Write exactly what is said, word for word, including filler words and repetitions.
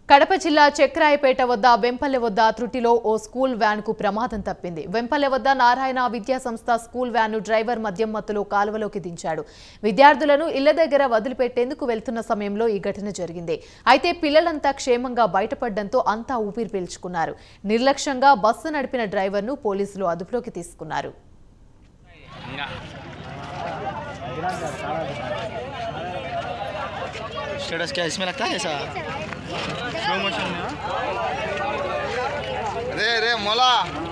కడప జిల్లా చక్రాయపేట వద్ద వెంపల్లె వద్ద త్రుటిలో ఓ స్కూల్ వ్యాన్ కు ప్రమాదం తప్పింది. వెంపల్లె వద్ద నారాయణ విద్యా సంస్థ స్కూల్ వ్యాన్ ను డ్రైవర్ మద్యం మత్తులో కాలువలోకి దించాడు. విద్యార్థులను ఇళ్ల దగ్గర వదిలిపెట్టేందుకు వెళ్తున్న సమయంలో ఈ ఘటన జరిగింది. అయితే పిల్లలంతా క్షేమంగా బయటపడడంతో అంతా ఊపిరి పీల్చుకున్నారు. నిర్లక్ష్యంగా బస్సు నడిపిన డ్రైవర్ ను పోలీసులు అదుపులోకి తీసుకున్నారు. स्टेटस क्या इसमें लगता है ऐसा स्लो मोशन में? अरे अरे मोला